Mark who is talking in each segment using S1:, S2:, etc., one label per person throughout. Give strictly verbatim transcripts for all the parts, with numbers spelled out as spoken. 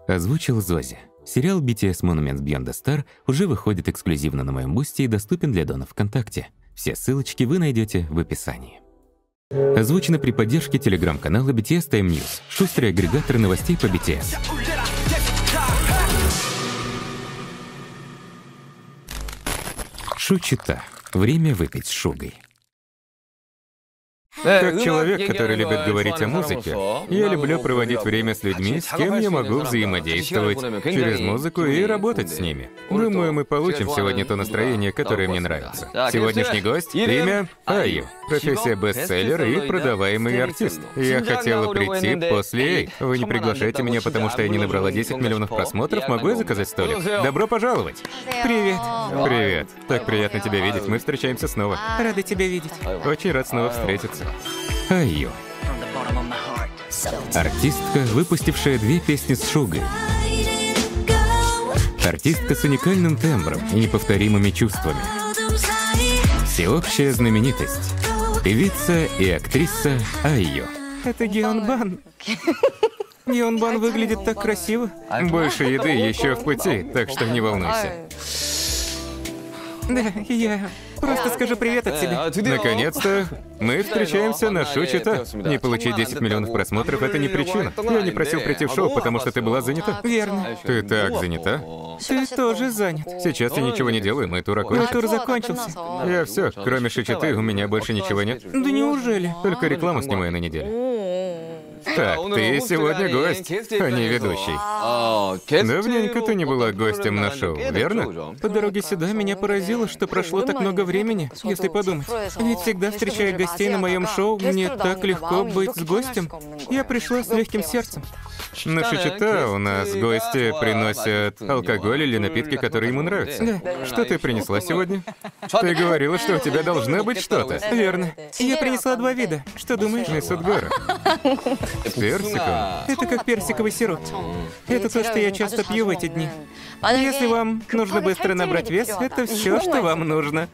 S1: Озвучил Зози. Сериал би ти эс Monuments Beyond the Star уже выходит эксклюзивно на моем бусте и доступен для донов ВКонтакте. Все ссылочки вы найдете в описании. Озвучено при поддержке телеграм-канала би ти эс Time News, шустрый агрегатор новостей по би ти эс. Шучита. Время выпить с шугой.
S2: Как человек, который любит говорить о музыке, я люблю проводить время с людьми, с кем я могу взаимодействовать через музыку и работать с ними. Думаю, мы получим сегодня то настроение, которое мне нравится. Сегодняшний гость — имя Айю, профессия бестселлер и продаваемый артист. Я хотела прийти после Эй. Вы не приглашаете меня, потому что я не набрала десять миллионов просмотров. Могу я заказать столик? Добро пожаловать! Привет! Привет! Так приятно тебя видеть. Мы встречаемся снова.
S3: Рада тебя видеть.
S2: Очень рад снова встретиться.
S1: Айю. Артистка, выпустившая две песни с шугой. Артистка с уникальным тембром и неповторимыми чувствами. Всеобщая знаменитость. Певица и актриса Айю.
S3: Это Геонбан. Геонбан выглядит так красиво.
S2: Больше еды еще в пути, так что не волнуйся.
S3: Да, я... Просто скажу привет от себя.
S2: Наконец-то мы встречаемся на Шучита. Не получить десять миллионов просмотров — это не причина. Я не просил прийти в шоу, потому что ты была занята.
S3: Верно.
S2: Ты так занята?
S3: Ты тоже занят.
S2: Сейчас я ничего не делаю, мой тур
S3: Мой
S2: окончен.
S3: тур закончился.
S2: Я все, кроме Шучиты, у меня больше ничего нет.
S3: Да неужели?
S2: Только рекламу снимаю на неделю. Так, ты сегодня гость, а не ведущий. Давненько ты не была гостем на шоу, верно?
S3: По дороге сюда меня поразило, что прошло так много времени, если подумать. Ведь всегда, встречая гостей на моем шоу, мне так легко быть с гостем. Я пришла с легким сердцем.
S2: На Шучита у нас гости приносят алкоголь или напитки, которые ему нравятся.
S3: Да.
S2: Что ты принесла сегодня? Ты говорила, что у тебя должно быть что-то.
S3: Верно. Я принесла два вида. Что думаешь?
S2: Мисудгара. С персиком.
S3: Это как персиковый сироп. Это то, что я часто пью в эти дни. Если вам нужно быстро набрать вес, это все, что вам нужно.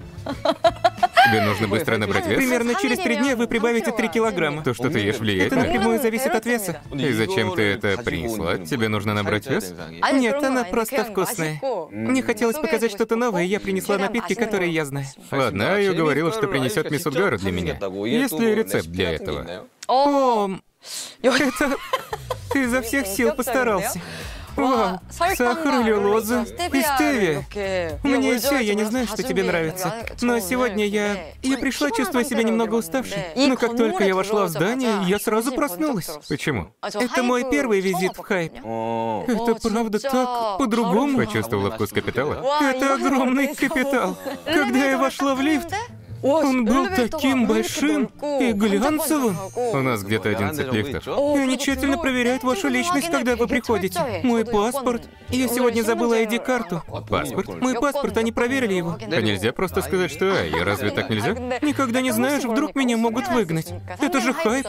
S2: Тебе нужно быстро набрать вес?
S3: Примерно через три дня вы прибавите три килограмма.
S2: То, что ты ешь, влияет
S3: Это
S2: на это?
S3: напрямую зависит от веса.
S2: И зачем ты это принесла? Тебе нужно набрать вес?
S3: Нет, она просто вкусная. Мне хотелось показать что-то новое, и я принесла напитки, которые я знаю.
S2: Ладно, Айю говорила, что принесет Мисудгару для меня. Есть ли рецепт для этого?
S3: О, это... Ты изо всех сил постарался. Вау, сахар, аллюлоза и стевия. У меня есть все, я не знаю, что тебе нравится. Но сегодня я... Я пришла, чувствуя себя немного уставшей. Но как только я вошла в здание, я сразу проснулась.
S2: Почему?
S3: Это мой первый визит в хайп. Это правда так по-другому.
S2: Почувствовала вкус капитала?
S3: Это огромный капитал. Когда я вошла в лифт, он был таким большим и глянцевым.
S2: У нас где-то одиннадцать лифтов.
S3: И они тщательно проверяют вашу личность, когда вы приходите. Мой паспорт. Я сегодня забыла ай ди-карту.
S2: Паспорт?
S3: Мой паспорт, они проверили его.
S2: А нельзя просто сказать, что Айю, разве так нельзя?
S3: Никогда не знаешь, вдруг меня могут выгнать. Это же хайп.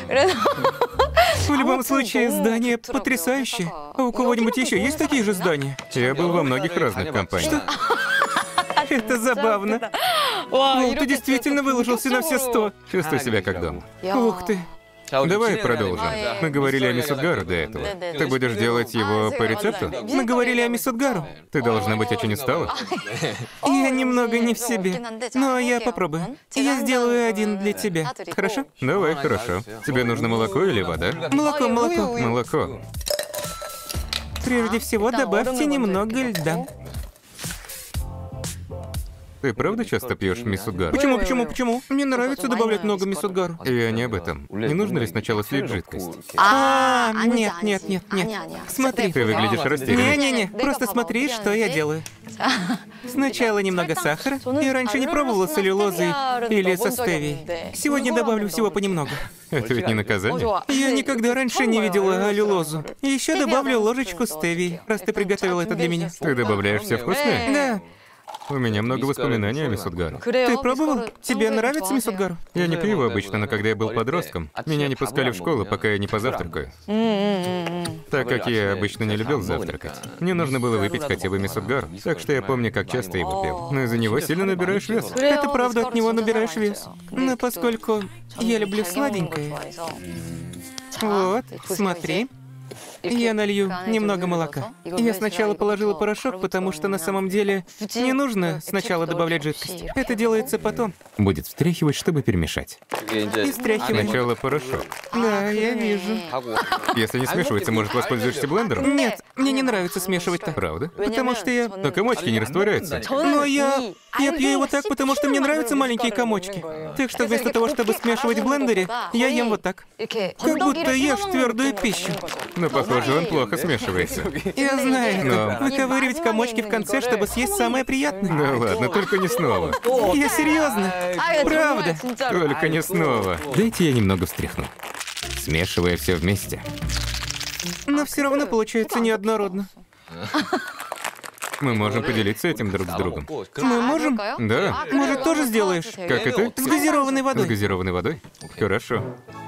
S3: В любом случае, здание потрясающее. А у кого-нибудь еще есть такие же здания?
S2: Я был во многих разных компаниях.
S3: Это забавно. Вау, ты действительно выложился на все сто.
S2: Чувствую себя как дома.
S3: Ух ты.
S2: Давай продолжим. Мы говорили о Мисудгару до этого. Ты будешь делать его по рецепту?
S3: Мы говорили о Мисудгару.
S2: Ты должна быть очень устала.
S3: Я немного не в себе. Но я попробую. Я сделаю один для тебя. Хорошо?
S2: Давай, хорошо. Тебе нужно молоко или вода?
S3: Молоко, молоко.
S2: Молоко.
S3: Прежде всего, добавьте немного льда.
S2: Ты правда часто пьешь Мисудгару?
S3: Почему, почему, почему? Мне нравится добавлять много Мисудгару.
S2: Я не об этом. Не нужно ли сначала слить жидкость?
S3: А, нет, нет, нет, нет. Смотри.
S2: Ты выглядишь растерянной.
S3: Не-не-не, просто смотри, что я делаю. Сначала немного сахара. Я раньше не пробовала с аллюлозой или со стевией. Сегодня добавлю всего понемногу.
S2: Это ведь не наказание.
S3: Я никогда раньше не видела аллюлозу. И еще добавлю ложечку стевии, раз ты приготовила это для меня.
S2: Ты добавляешь все вкусное?
S3: Да.
S2: У меня много воспоминаний о Мисудгару.
S3: Ты пробовал? Тебе нравится Мисудгару?
S2: Я не пью его обычно, но когда я был подростком, меня не пускали в школу, пока я не позавтракаю. Так как я обычно не любил завтракать. Мне нужно было выпить хотя бы Мисудгару, так что я помню, как часто его пил. Но из-за него сильно набираешь вес.
S3: Это правда, от него набираешь вес. Но поскольку я люблю сладенькое... Вот, смотри. Я налью немного молока. Я сначала положила порошок, потому что на самом деле не нужно сначала добавлять жидкость. Это делается потом.
S1: Будет встряхивать, чтобы перемешать.
S3: И встряхиваем.
S2: Сначала порошок.
S3: Да, я вижу.
S2: Если не смешивается, может, воспользуешься блендером?
S3: Нет, мне не нравится смешивать так.
S2: Правда?
S3: Потому что я...
S2: Но комочки не растворяются.
S3: Но я... Я пью его так, потому что мне нравятся маленькие комочки. Так что вместо того, чтобы смешивать в блендере, я ем вот так. Как будто ешь твердую пищу.
S2: Но, похоже, он плохо смешивается.
S3: Я знаю.
S2: Но-
S3: Выковыривать комочки в конце, чтобы съесть самое приятное.
S2: Ну ладно, только не снова.
S3: Я серьезно. Правда.
S2: Только не снова.
S1: Дайте я немного встряхну. Смешивая все вместе.
S3: Но все равно получается неоднородно.
S2: Мы можем поделиться этим друг с другом.
S3: Мы можем?
S2: Да.
S3: Может, тоже сделаешь?
S2: Как и ты?
S3: С газированной
S2: С
S3: водой.
S2: газированной водой? Хорошо.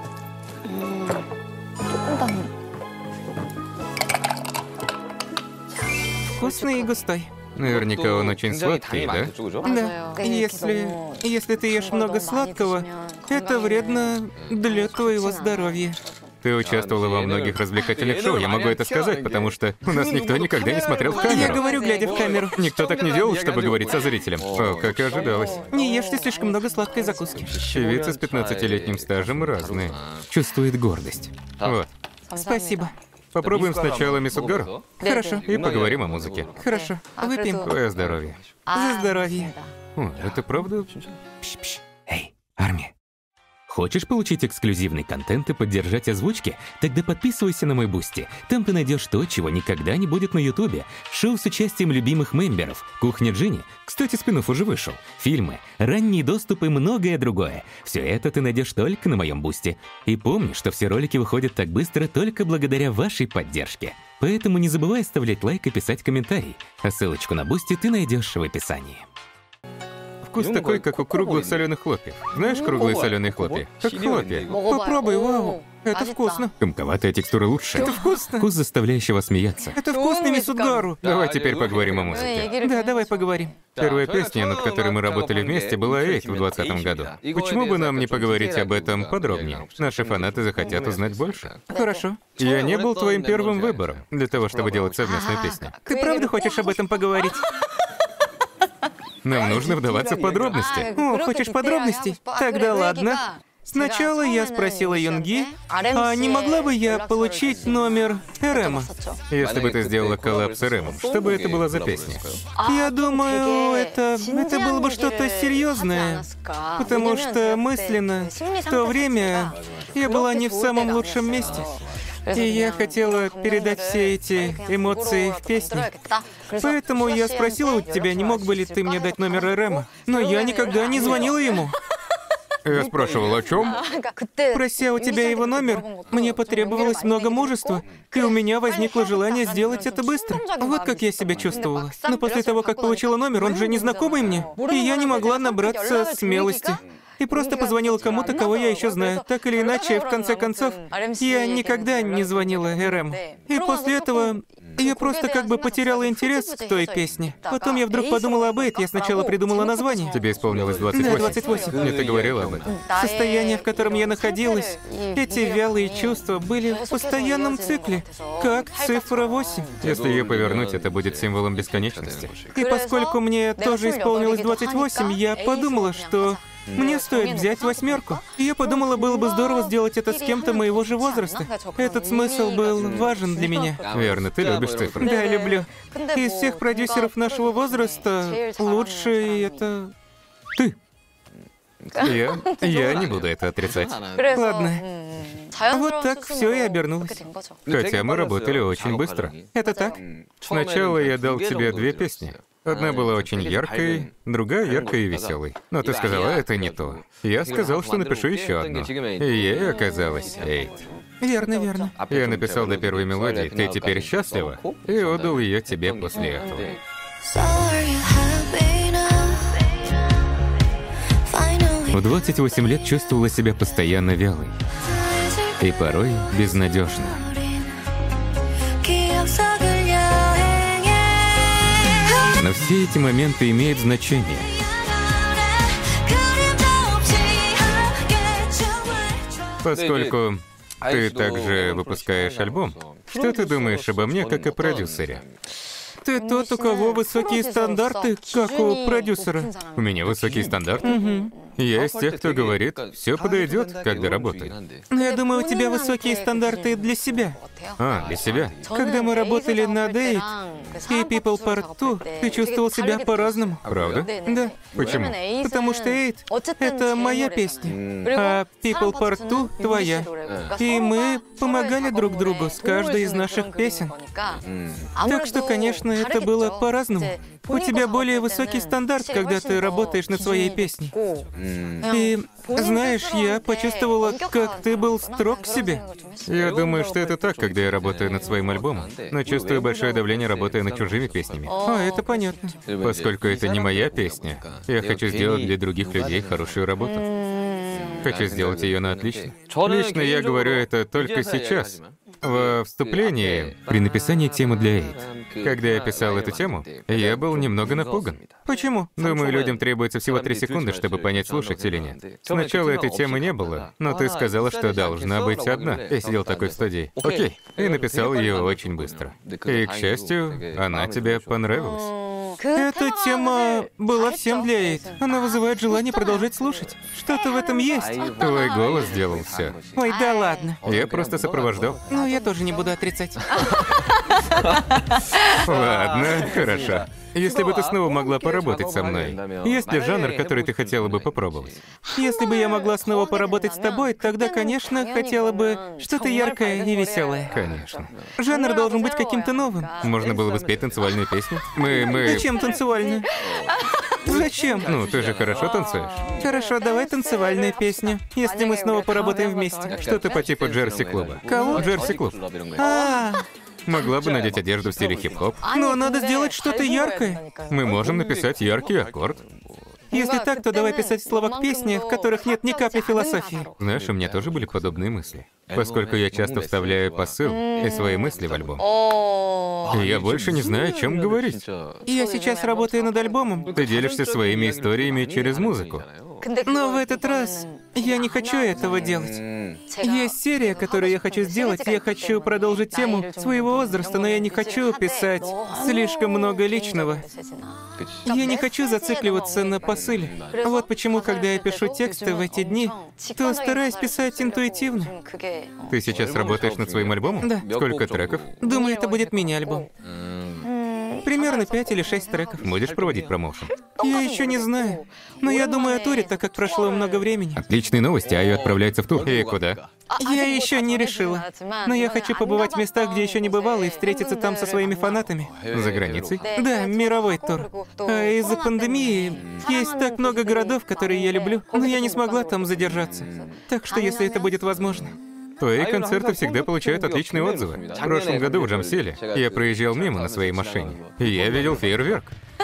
S3: Вкусный и густой.
S2: Наверняка он очень сладкий, да?
S3: Да. Если... Если ты ешь много сладкого, это вредно для твоего здоровья.
S2: Ты участвовала во многих развлекательных шоу, я могу это сказать, потому что у нас никто никогда не смотрел в камеру.
S3: Я говорю, глядя в камеру.
S2: Никто так не делал, чтобы говорить со зрителем. О, как и ожидалось.
S3: Не ешьте слишком много сладкой закуски.
S2: Певицы с пятнадцатилетним стажем разные.
S1: Чувствует гордость.
S2: Вот.
S3: Спасибо.
S2: Попробуем сначала Мисудгару
S3: Хорошо.
S2: и поговорим о музыке.
S3: Хорошо. Выпьем.
S2: Твое здоровье.
S3: За здоровье.
S2: О, это правда?
S1: Пш-пш. Эй, Арми. Хочешь получить эксклюзивный контент и поддержать озвучки? Тогда подписывайся на мой Бусти. Там ты найдешь то, чего никогда не будет на Ютубе. Шоу с участием любимых мемберов, Кухня Джинни, кстати, спин-офф уже вышел, фильмы, ранний доступ и многое другое. Все это ты найдешь только на моем Бусти. И помни, что все ролики выходят так быстро только благодаря вашей поддержке. Поэтому не забывай оставлять лайк и писать комментарий. А ссылочку на Бусти ты найдешь в описании.
S2: Вкус такой, как у круглых соленых хлопьев. Знаешь круглые соленые хлопья? Как хлопья.
S3: Попробуй, вау. Это вкусно.
S1: Комковатая текстура лучше.
S3: Это вкусно.
S1: Вкус, заставляющий вас смеяться.
S3: Это вкусный Мисудгару.
S2: Давай теперь поговорим о музыке.
S3: Да, давай поговорим.
S2: Первая песня, над которой мы работали вместе, была «Эйт» в двадцатом году. Почему бы нам не поговорить об этом подробнее? Наши фанаты захотят узнать больше.
S3: Хорошо.
S2: Я не был твоим первым выбором для того, чтобы делать совместную песню.
S3: Ты правда хочешь об этом поговорить?
S2: Нам нужно вдаваться в подробности.
S3: О, хочешь подробностей? Тогда ладно. Сначала я спросила Юнги, а не могла бы я получить номер Эрэма?
S2: Если бы ты сделала коллаб с Эрэмом, что бы это была за песня?
S3: Я думаю, это, это было бы что-то серьезное, потому что мысленно в то время я была не в самом лучшем месте. И я хотела передать все эти эмоции в песне. Поэтому я спросила у тебя, не мог бы ли ты мне дать номер Эрэма. Но я никогда не звонила ему.
S2: Я спрашивал, о чем?
S3: Прося у тебя его номер, мне потребовалось много мужества, и у меня возникло желание сделать это быстро. Вот как я себя чувствовала. Но после того, как получила номер, он же незнакомый мне, и я не могла набраться смелости. И просто позвонила кому-то, кого я еще знаю. Так или иначе, в конце концов, я никогда не звонила Эрэму. И после этого я просто как бы потеряла интерес к той песне. Потом я вдруг подумала об Эйт, я сначала придумала название.
S2: Тебе исполнилось двадцать восемь?
S3: Да, двадцать восемь.
S2: Мне ты говорила об этом.
S3: Состояние, в котором я находилась, эти вялые чувства были в постоянном цикле, как цифра восемь.
S2: Если ее повернуть, это будет символом бесконечности.
S3: И поскольку мне тоже исполнилось двадцать восемь, я подумала, что мне стоит взять восьмерку. И я подумала, было бы здорово сделать это с кем-то моего же возраста. Этот смысл был важен для меня.
S2: Верно, ты любишь цифры.
S3: Да, люблю. Из всех продюсеров нашего возраста лучший это ты.
S2: Я, я не буду это отрицать.
S3: Ладно. Вот так все и обернулось.
S2: Хотя мы работали очень быстро.
S3: Это так?
S2: Сначала я дал тебе две песни. Одна была очень яркой, другая яркой и веселой. Но ты сказала, это не то. Я сказал, что напишу еще одну. И ей оказалось «Эйт».
S3: Верно, верно.
S2: Я написал до первой мелодии «Ты теперь счастлива» и отдал ее тебе после этого.
S1: В двадцать восемь лет чувствовала себя постоянно вялой и порой безнадежно. Но все эти моменты имеют значение.
S2: Поскольку Ты также выпускаешь альбом. Что ты думаешь обо мне, как о продюсере?
S3: Ты тот, у кого высокие стандарты, как у продюсера.
S2: У меня высокие стандарты?
S3: Угу.
S2: Я из тех, кто говорит, все подойдет, когда работаю.
S3: Но я думаю, у тебя высокие стандарты для себя.
S2: А, для себя?
S3: Когда мы работали над Eight и People Part Two, ты чувствовал себя по-разному.
S2: Правда?
S3: Да.
S2: Почему?
S3: Потому что Eight — это моя песня, а People Part Two — твоя. И мы помогали друг другу с каждой из наших песен. Так что, конечно, это было по-разному. У тебя более высокий стандарт, когда ты работаешь над своей песней. И, знаешь, я почувствовала, как ты был строг к себе.
S2: Я думаю, что это так, когда я работаю над своим альбомом, но чувствую большое давление, работая над чужими песнями.
S3: А, это понятно.
S2: Поскольку это не моя песня, я хочу сделать для других людей хорошую работу. Хочу сделать ее на отлично. Лично я говорю это только сейчас. Во вступлении,
S1: При написании темы для Eight.
S2: когда я писал эту тему, я был немного напуган.
S3: Почему?
S2: Думаю, людям требуется всего три секунды, чтобы понять, слушать или нет. Сначала этой темы не было, но ты сказала, что должна быть одна. Я сидел такой в студии. Окей. И написал ее очень быстро. И, к счастью, она тебе понравилась.
S3: Эта тема была всем для Eight. Она вызывает желание продолжать слушать. Что-то в этом есть.
S2: Твой голос сделал все.
S3: Ой, да ладно.
S2: Я просто сопровождал.
S3: Ну, я тоже не буду отрицать.
S2: Ладно, хорошо. Если бы ты снова могла поработать со мной, есть ли жанр, который ты хотела бы попробовать?
S3: Если бы я могла снова поработать с тобой, тогда, конечно, хотела бы что-то яркое и веселое.
S2: Конечно.
S3: Жанр должен быть каким-то новым.
S2: Можно было бы спеть танцевальную песню? Мы, мы...
S3: Зачем танцевальную? Зачем?
S2: Ну, ты же хорошо танцуешь.
S3: Хорошо, давай танцевальная песня, если мы снова поработаем вместе.
S2: Что-то по типу джерси-клуба.
S3: Кого?
S2: Джерси-клуб.
S3: А,
S2: Могла бы надеть одежду в стиле хип-хоп.
S3: но надо сделать что-то яркое.
S2: Мы можем написать яркий аккорд.
S3: Если так, то давай писать слова к песне, в которых нет ни капли философии.
S2: Знаешь, у меня тоже были подобные мысли. Поскольку я часто вставляю посыл и свои мысли в альбом. И я больше не знаю, о чем говорить.
S3: Я сейчас работаю над альбомом,
S2: Ты делишься своими историями через музыку.
S3: но в этот раз я не хочу этого делать. Есть серия, которую я хочу сделать. Я хочу продолжить тему своего возраста, но я не хочу писать слишком много личного. Я не хочу зацикливаться на посыле. Вот почему, когда я пишу тексты в эти дни, то стараюсь писать интуитивно.
S2: Ты сейчас работаешь над своим альбомом?
S3: Да.
S2: Сколько треков?
S3: Думаю, это будет мини-альбом. Примерно пять или шесть треков.
S2: Будешь проводить промоушен?
S3: Я еще не знаю. Но я думаю о туре, так как прошло много времени.
S2: Отличные новости, Айо отправляется в тур. И куда?
S3: Я еще не решила. Но я хочу побывать в местах, где еще не бывала, и встретиться там со своими фанатами.
S2: За границей?
S3: Да, мировой тур. А из-за пандемии есть так много городов, которые я люблю, но я не смогла там задержаться. Так что, если это будет возможно.
S2: Твои концерты всегда получают отличные отзывы. В прошлом году в Джамселе я проезжал мимо на своей машине, и я видел фейерверк.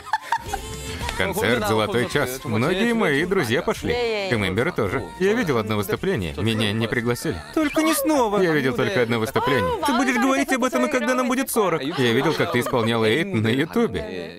S2: Концерт «Золотой час». Многие мои друзья пошли. И мемберы тоже. Я видел одно выступление. Меня не пригласили.
S3: Только не снова.
S2: Я видел только одно выступление.
S3: Ты будешь говорить об этом, и когда нам будет сорок.
S2: Я видел, как ты исполняла Eight на Ютубе.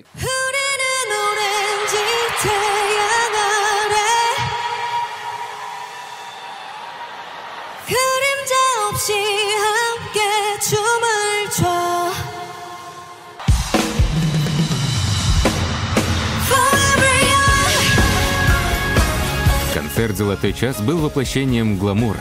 S1: Концерт «Золотой час» был воплощением гламура.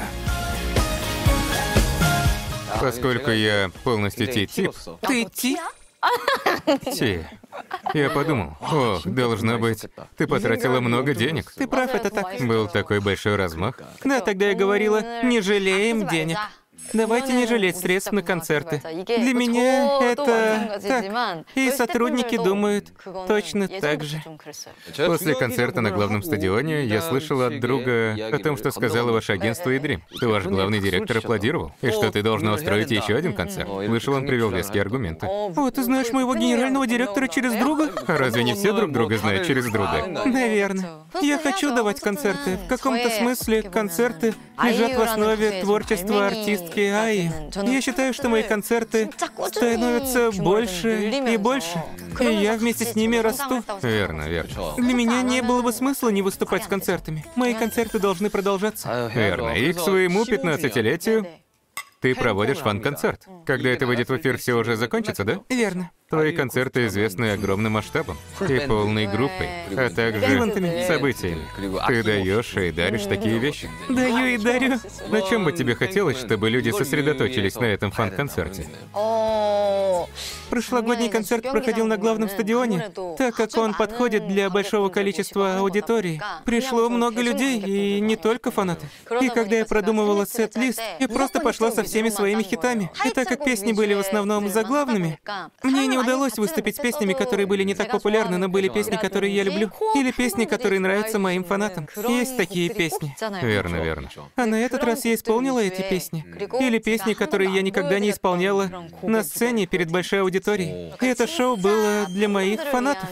S2: Поскольку я полностью Ти-тип,
S3: Ты Ти?
S2: Ти, я подумал, ох, должно быть, ты потратила много денег.
S3: Ты прав, это так.
S2: Был такой большой размах.
S3: Да, тогда я говорила, не жалеем денег. Давайте не жалеть средств на концерты. Для меня это так. И сотрудники думают точно так же.
S2: После концерта на главном стадионе я слышал от друга о том, что сказала ваше агентство и Dream, что ваш главный директор аплодировал, и что ты должна устроить еще один концерт. Слышал, он привел веские аргументы.
S3: О, ты знаешь моего генерального директора через друга?
S2: А разве не все друг друга знают через друга?
S3: Наверное. Я хочу давать концерты. В каком-то смысле концерты лежат в основе творчества артистки Аи. Я считаю, что мои концерты становятся больше и больше. И я вместе с ними расту.
S2: Верно, верно.
S3: Для меня не было бы смысла не выступать с концертами. Мои концерты должны продолжаться.
S2: Верно. И к своему пятнадцатилетию Ты проводишь фан-концерт. Когда это выйдет в эфир, все уже закончится, да?
S3: Верно.
S2: Твои концерты известны огромным масштабом и полной группой, а также событиями. Ты даешь и даришь такие вещи.
S3: Даю и дарю.
S2: На чем бы тебе хотелось, чтобы люди сосредоточились на этом фан-концерте?
S3: Прошлогодний концерт проходил на главном стадионе. Так как он подходит для большого количества аудитории, пришло много людей, и не только фанаты. И когда я продумывала сет-лист, я просто пошла со всеми своими хитами. И так как песни были в основном заглавными, мне не удалось выступить с песнями, которые были не так популярны, но были песни, которые я люблю. Или песни, которые нравятся моим фанатам. Есть такие песни.
S2: Верно, верно.
S3: А на этот раз я исполнила эти песни. Или песни, которые я никогда не исполняла на сцене перед большой аудиторией. И это шоу было для моих фанатов.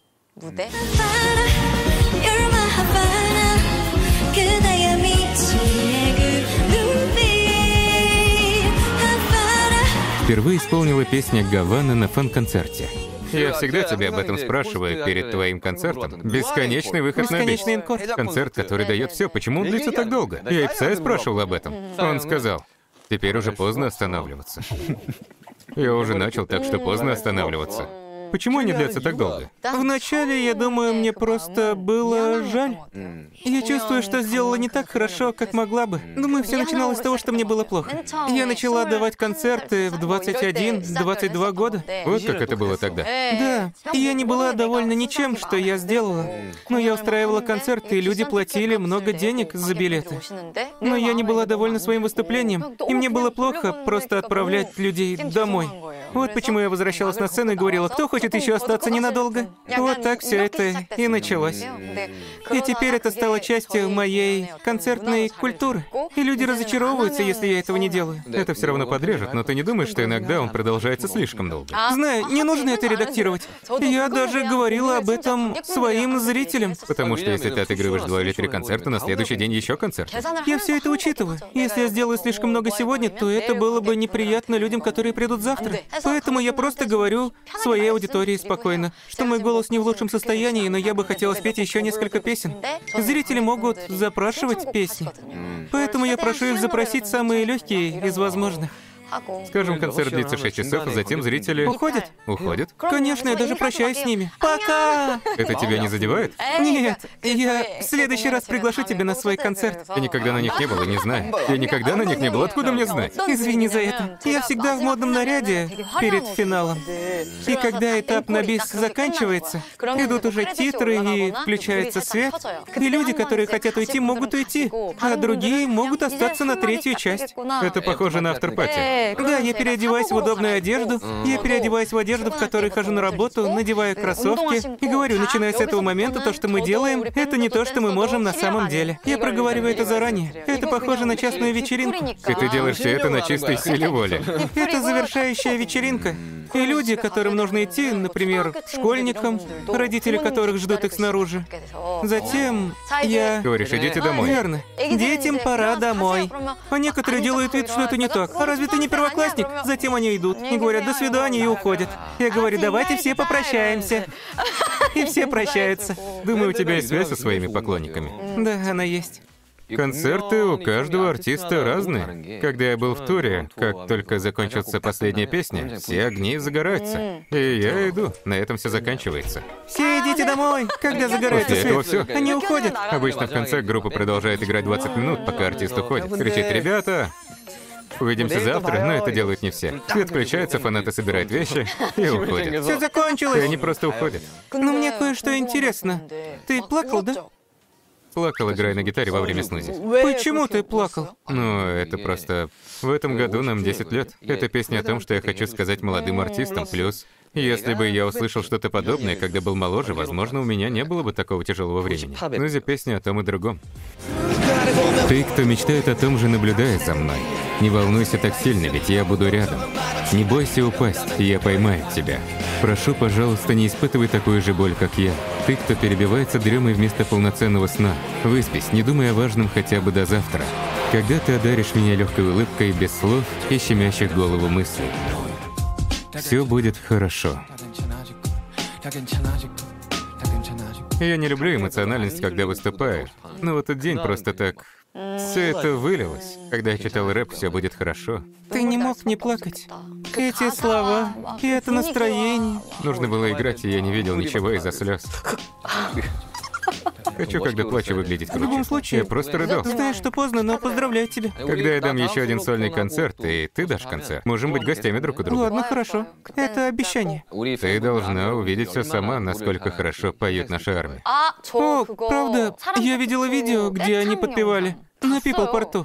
S1: Впервые исполнила песня «Гавана» на фан-концерте.
S2: Я всегда тебя об этом спрашиваю перед твоим концертом. Бесконечный выход на бис.
S3: Бесконечный энкор.
S2: Концерт, который дает все. Почему он длится так долго? Я и Псая спрашивал об этом. Он сказал, теперь уже поздно останавливаться. Я уже начал, так что поздно останавливаться. Почему они длятся так долго?
S3: Вначале, я думаю, мне просто было жаль. Я чувствую, что сделала не так хорошо, как могла бы. Думаю, все начиналось с того, что мне было плохо. Я начала давать концерты в двадцать один - двадцать два года.
S2: Вот как это было тогда.
S3: Да, и я не была довольна ничем, что я сделала. Но я устраивала концерты, и люди платили много денег за билеты. Но я не была довольна своим выступлением, и мне было плохо просто отправлять людей домой. Вот почему я возвращалась на сцену и говорила, кто хочет еще остаться ненадолго? Вот так все это и началось. И теперь это стало частью моей концертной культуры. И люди разочаровываются, если я этого не делаю.
S2: Это все равно подрежет, но ты не думаешь, что иногда он продолжается слишком долго?
S3: Знаю, не нужно это редактировать. Я даже говорила об этом своим зрителям.
S2: Потому что если ты отыгрываешь два или три концерта, на следующий день еще концерт.
S3: Я все это учитываю. Если я сделаю слишком много сегодня, то это было бы неприятно людям, которые придут завтра. Поэтому я просто говорю своей аудитории спокойно, что мой голос не в лучшем состоянии, но я бы хотела спеть еще несколько песен. Зрители могут запрашивать песни. Поэтому я прошу их запросить самые легкие из возможных.
S2: Скажем, концерт длится шесть часов, а затем зрители...
S3: Уходят?
S2: Уходят?
S3: Конечно, я даже прощаюсь с ними. Пока!
S2: Это тебя не задевает?
S3: Нет, я в следующий раз приглашу тебя на свой концерт.
S2: Я никогда на них не был и не знаю. Я никогда на них не был, откуда мне знать?
S3: Извини за это. Я всегда в модном наряде перед финалом. И когда этап на бис заканчивается, идут уже титры и включается свет, и люди, которые хотят уйти, могут уйти, а другие могут остаться на третью часть.
S2: Это похоже на автор-пати.
S3: Да, я переодеваюсь в удобную одежду, я переодеваюсь в одежду, в которой хожу на работу, надеваю кроссовки и говорю, начиная с этого момента, то, что мы делаем, это не то, что мы можем на самом деле. Я проговариваю это заранее. Это похоже на частную вечеринку.
S2: И ты делаешь все это на чистой силе воли.
S3: Это завершающая вечеринка. И люди, которым нужно идти, например, школьникам, родители которых ждут их снаружи. Затем я...
S2: Говоришь, идите домой.
S3: Верно. Детям пора домой. А некоторые делают вид, что это не так. А разве ты не первоклассник? Затем они идут и говорят «до свидания» и уходят. Я говорю «давайте все попрощаемся». И все прощаются.
S2: Думаю, у тебя есть связь со своими поклонниками.
S3: Да, она есть.
S2: Концерты у каждого артиста разные. Когда я был в туре, как только закончится последняя песня, все огни загораются. И я иду, на этом все заканчивается.
S3: Все идите домой, когда загорается
S2: После этого
S3: свет.
S2: все.
S3: Они уходят.
S2: Обычно в конце группа продолжает играть двадцать минут, пока артист уходит. Кричит «ребята, увидимся завтра», но это делают не все. Свет включается, фанаты собирают вещи и уходят.
S3: Все
S2: И
S3: закончилось.
S2: они просто уходят.
S3: Но мне кое-что интересно. Ты плакал, да?
S2: Плакал, играя на гитаре во время снузи.
S3: Почему ты плакал?
S2: Ну, это просто... В этом году нам десять лет. Это песня о том, что я хочу сказать молодым артистам. Плюс, если бы я услышал что-то подобное, когда был моложе, возможно, у меня не было бы такого тяжелого времени. Снузи песня о том и другом.
S1: Ты, кто мечтает о том же, наблюдает за мной. Не волнуйся так сильно, ведь я буду рядом. Не бойся упасть, я поймаю тебя. Прошу, пожалуйста, не испытывай такую же боль, как я. Ты, кто перебивается дремой вместо полноценного сна. Выспись, не думай о важном хотя бы до завтра. Когда ты одаришь меня легкой улыбкой, без слов и щемящих голову мыслей. Все будет хорошо.
S2: Я не люблю эмоциональность, когда выступаю. Но в этот день просто так Все это вылилось. Когда я читал рэп, все будет хорошо.
S3: Ты не мог не плакать. Эти слова, и это настроение.
S2: Нужно было играть, и я не видел ничего из-за слез. Хочу, когда плачу, выглядеть круче.
S3: В любом случае,
S2: я просто рыдал.
S3: Знаешь, что поздно, но поздравляю тебя.
S2: Когда я дам еще один сольный концерт, и ты дашь концерт, можем быть гостями друг у друга.
S3: Ладно, хорошо. Это обещание.
S2: Ты должна увидеть все сама, насколько хорошо поет наша армия.
S3: О, правда, я видела видео, где они подпевали на Пиплпорту.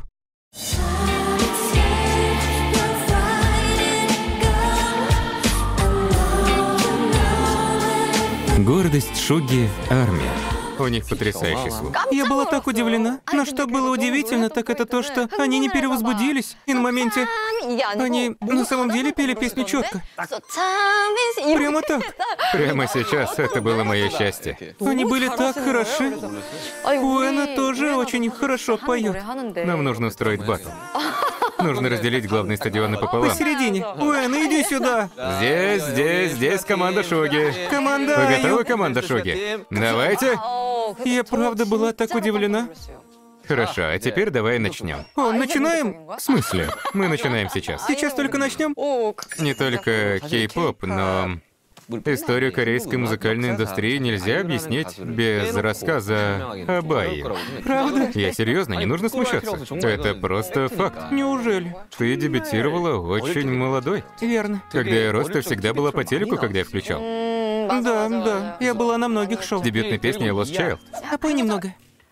S1: Гордость Шуги — армия.
S2: У них потрясающий слух.
S3: Я была так удивлена, но что было удивительно, так это то, что они не перевозбудились, и на моменте они на самом деле пели песню четко. Прямо так.
S2: Прямо сейчас это было мое счастье.
S3: Они были так хороши. Уэна тоже очень хорошо поет.
S2: Нам нужно устроить баттл. Нужно разделить главный стадион пополам.
S3: Посередине. Уэна, иди сюда.
S2: Здесь, здесь, здесь команда Шуги.
S3: Команда
S2: Вы
S3: Аю.
S2: готовы, команда Шуги? Давайте.
S3: Я правда была так удивлена.
S2: Хорошо, а теперь давай начнем.
S3: О, начинаем?
S2: В смысле? Мы начинаем сейчас.
S3: Сейчас только начнем?
S2: Не только кей-поп, но историю корейской музыкальной индустрии нельзя объяснить без рассказа об Айе.
S3: Правда?
S2: Я серьезно, не нужно смущаться. Это просто факт.
S3: Неужели?
S2: Ты дебютировала очень молодой.
S3: Верно.
S2: Когда я рос, ты всегда была по телеку, когда я включал.
S3: Да, да. Я была на многих шоу.
S2: Дебютной песней Lost Child.
S3: А пой немного.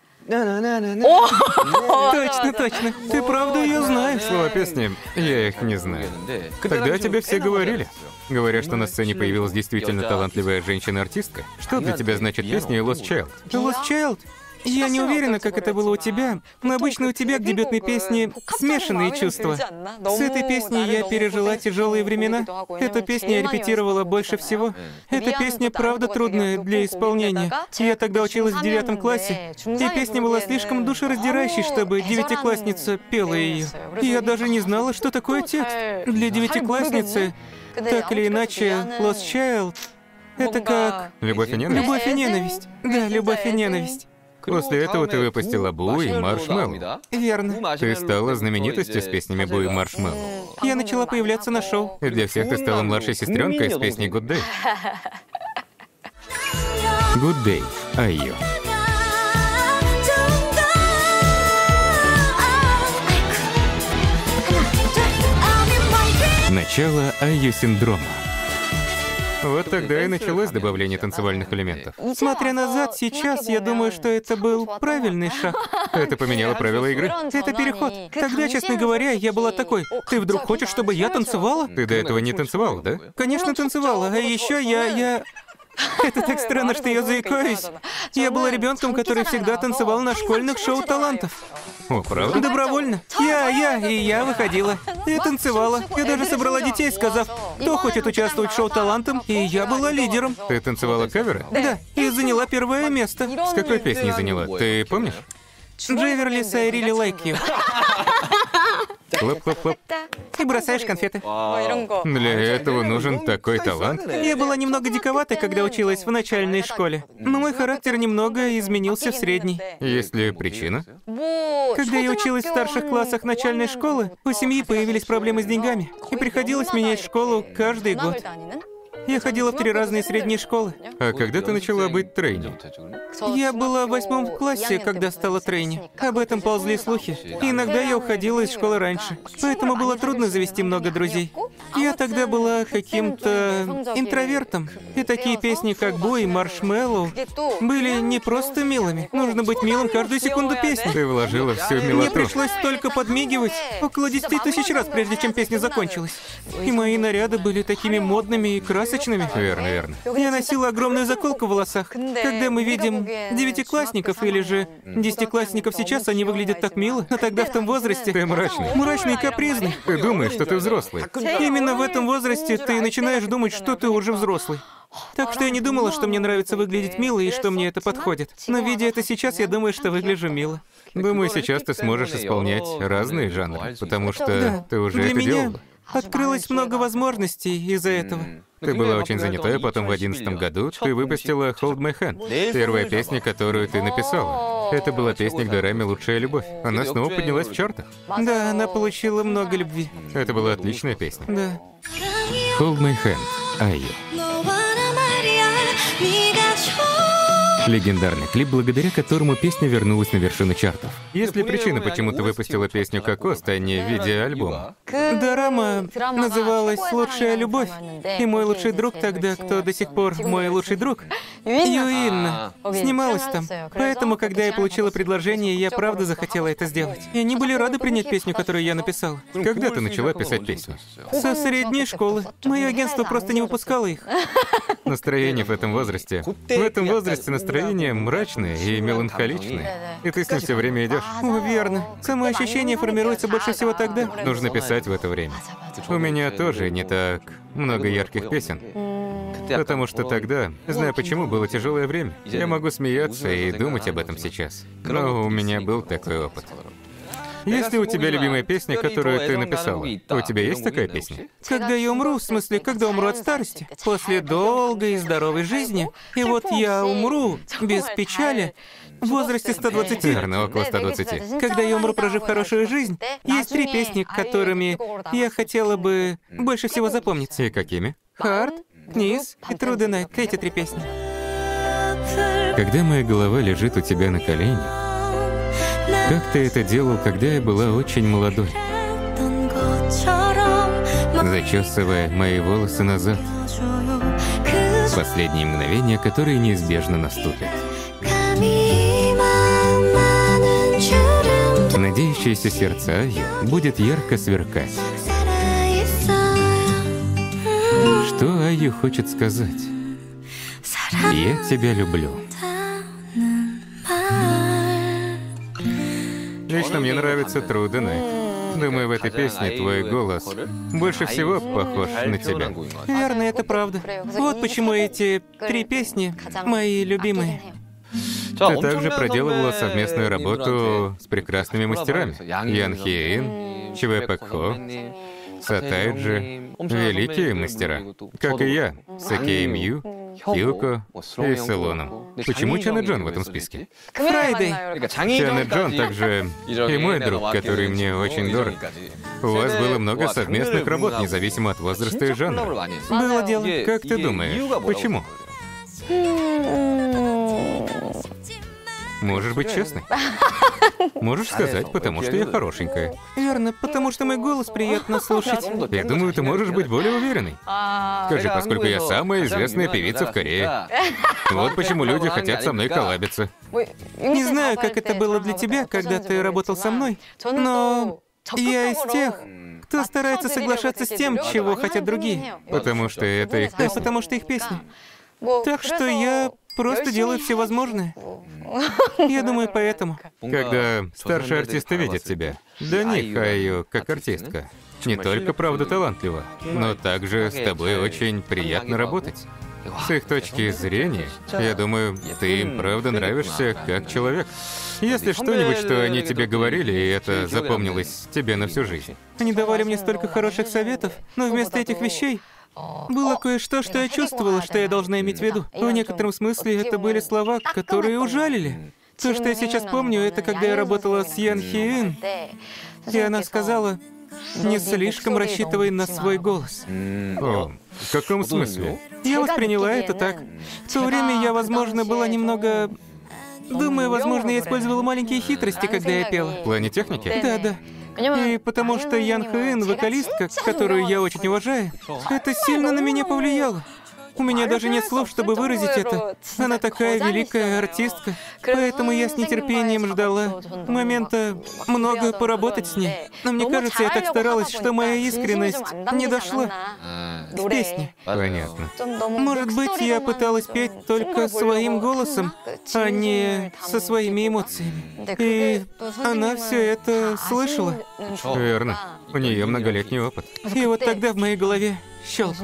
S3: Точно, точно. Ты правда ее знаешь.
S2: Слова песни, я их не знаю. Тогда о тебе все говорили. Говорят, что на сцене появилась действительно талантливая женщина-артистка. Что для тебя значит песня Lost Child?
S3: Lost Child? Я не уверена, как это было у тебя, но обычно у тебя к дебютной песне смешанные чувства. С этой песней я пережила тяжелые времена. Эту песню я репетировала больше всего. Эта песня правда трудная для исполнения. Я тогда училась в девятом классе, и песня была слишком душераздирающей, чтобы девятиклассница пела ее. Я даже не знала, что такое текст. Для девятиклассницы, так или иначе, Lost Child — это как...
S2: Любовь и ненависть?
S3: Любовь и ненависть. Да, любовь и ненависть.
S2: После этого ты выпустила Бу и Маршмеллоу.
S3: Верно.
S2: Ты стала знаменитостью с песнями Бу и Маршмеллоу.
S3: Я начала появляться на шоу.
S2: И для всех ты стала младшей сестренкой с песней Good Day.
S1: Good Day, Айо. Начало Айо-синдрома.
S2: Вот тогда и началось добавление танцевальных элементов.
S3: Смотря назад, сейчас я думаю, что это был правильный шаг.
S2: Это поменяло правила игры.
S3: Это переход. Тогда, честно говоря, я была такой: ты вдруг хочешь, чтобы я танцевала?
S2: Ты до этого не танцевала, да?
S3: Конечно, танцевала. А еще я... я... Это так странно, что я заикаюсь. Я была ребенком, который всегда танцевал на школьных шоу талантов.
S2: О, правда?
S3: Добровольно. Я, я, и я выходила. Я танцевала. Я даже собрала детей, сказав, кто хочет участвовать в шоу талантом, и я была лидером.
S2: Ты танцевала каверы?
S3: Да, и заняла первое место.
S2: С какой песней заняла? Ты помнишь?
S3: Джеверлис, I really like you.
S2: Хлоп-хлоп-хлоп.
S3: И бросаешь конфеты.
S2: Для этого нужен такой талант.
S3: Я была немного диковатой, когда училась в начальной школе. Но мой характер немного изменился в средней.
S2: Есть ли причина?
S3: Когда я училась в старших классах начальной школы, у семьи появились проблемы с деньгами. И приходилось менять школу каждый год. Я ходила в три разные средние школы.
S2: А когда ты начала быть трейни?
S3: Я была в восьмом классе, когда стала трейни. Об этом ползли слухи. И иногда я уходила из школы раньше. Поэтому было трудно завести много друзей. Я тогда была каким-то интровертом. И такие песни, как Бу и Маршмеллоу, были не просто милыми. Нужно быть милым каждую секунду песни.
S2: Ты вложила всю
S3: Мне
S2: милоту.
S3: пришлось только подмигивать около десяти тысяч раз, прежде чем песня закончилась. И мои наряды были такими модными и красочными.
S2: Верно, верно.
S3: Я носила огромную заколку в волосах. Когда мы видим девятиклассников или же десятиклассников сейчас, они выглядят так мило, а тогда в том возрасте...
S2: Ты мрачный.
S3: Мрачный и капризный.
S2: Ты думаешь, что ты взрослый.
S3: Именно в этом возрасте ты начинаешь думать, что ты уже взрослый. Так что я не думала, что мне нравится выглядеть мило и что мне это подходит. Но видя это сейчас, я думаю, что выгляжу мило.
S2: Думаю, сейчас ты сможешь исполнять разные жанры, потому что
S3: Да.
S2: ты уже
S3: Для
S2: это
S3: меня
S2: делала.
S3: открылось много возможностей из-за этого.
S2: Ты была очень занятой, а потом в одиннадцатом году ты выпустила Hold My Hand, первая песня, которую ты написала. Это была песня к Дораме «Лучшая любовь». Она снова поднялась в чартах.
S3: Да, она получила много любви.
S2: Это была отличная песня.
S3: Да.
S1: Hold My Hand, Айю. Легендарный клип, благодаря которому песня вернулась на вершину чартов.
S2: Есть ли причина, почему ты выпустила песню «Кокос», а не в виде альбома?
S3: Дорама называлась «Лучшая любовь». И мой лучший друг тогда, кто до сих пор мой лучший друг, Юинна, снималась там. Поэтому, когда я получила предложение, я правда захотела это сделать. И они были рады принять песню, которую я написала.
S2: Когда ты начала писать песни?
S3: Со средней школы. Мое агентство просто не выпускало их.
S2: Настроение в этом возрасте. В этом возрасте настроение мрачное и меланхоличное. И ты с ним все время идешь.
S3: О, верно. Самоощущение формируется больше всего тогда.
S2: Нужно писать в это время. У меня тоже не так много ярких песен. Потому что тогда, знаю почему, было тяжелое время. Я могу смеяться и думать об этом сейчас. Но у меня был такой опыт. Есть ли у тебя любимая песня, которую ты написала? У тебя есть такая песня?
S3: Когда я умру, в смысле, когда умру от старости, после долгой и здоровой жизни, и вот я умру без печали, в возрасте ста двадцати.
S2: Верно, около ста двадцати.
S3: Когда я умру, прожив хорошую жизнь, есть три песни, которыми я хотела бы больше всего запомниться.
S2: И какими?
S3: Hard, Knees и Through the Night. Эти три песни.
S1: Когда моя голова лежит у тебя на коленях, как ты это делал, когда я была очень молодой, зачесывая мои волосы назад, последние мгновения, которые неизбежно наступят. Надеющееся сердце Айю будет ярко сверкать. Что Айю хочет сказать? Я тебя люблю.
S2: Лично мне нравится Through the Night. Думаю, в этой песне твой голос больше всего похож на тебя.
S3: Верно, это правда. Вот почему эти три песни мои любимые.
S2: Ты также проделывала совместную работу с прекрасными мастерами. Ян Хиин, Чве Пэк Хо, Сатайджи. Великие мастера, как и я, с Акеем Ю, Хилко и Селоном. Почему Чан и Джон в этом списке?
S3: Фрайдей.
S2: Чан и Джон также и мой друг, который мне очень дорог. У вас было много совместных работ, независимо от возраста и жанра.
S3: Было дело.
S2: Как ты думаешь, почему? Можешь быть честной. Можешь сказать, потому что я хорошенькая.
S3: Верно, потому что мой голос приятно слушать.
S2: Я думаю, ты можешь быть более уверенной. Скажи, поскольку я самая известная певица в Корее. Вот почему люди хотят со мной коллабиться.
S3: Не знаю, как это было для тебя, когда ты работал со мной, но я из тех, кто старается соглашаться с тем, чего хотят другие.
S2: Потому что это их
S3: Да,
S2: песня.
S3: потому что их песни. Так что я просто делаю все возможное. Я думаю, поэтому.
S2: Когда старшие артисты видят тебя, для них Айю как артистка не только правда талантлива, но также с тобой очень приятно работать. С их точки зрения, я думаю, ты им правда нравишься как человек. Если что-нибудь, что они тебе говорили, и это запомнилось тебе на всю жизнь.
S3: Они давали мне столько хороших советов, но вместо этих вещей было кое-что, что я чувствовала, что я должна иметь в виду. В некотором смысле это были слова, которые ужалили. То, что я сейчас помню, это когда я работала с Ян Хиин, и она сказала: «Не слишком рассчитывай на свой голос».
S2: О, в каком смысле?
S3: Я восприняла это так. В то время я, возможно, была немного... Думаю, возможно, я использовала маленькие хитрости, когда я пела.
S2: В плане техники?
S3: Да, да. И потому что Ян Хиин, вокалистка, которую я очень уважаю, это сильно на меня повлияло. У меня даже нет слов, чтобы выразить это. Она такая великая артистка, поэтому я с нетерпением ждала момента много поработать с ней. Но мне кажется, я так старалась, что моя искренность не дошла в песне.
S2: Понятно.
S3: Может быть, я пыталась петь только своим голосом, а не со своими эмоциями. И она все это слышала.
S2: Верно. У нее многолетний опыт.
S3: И вот тогда в моей голове щелкнуло.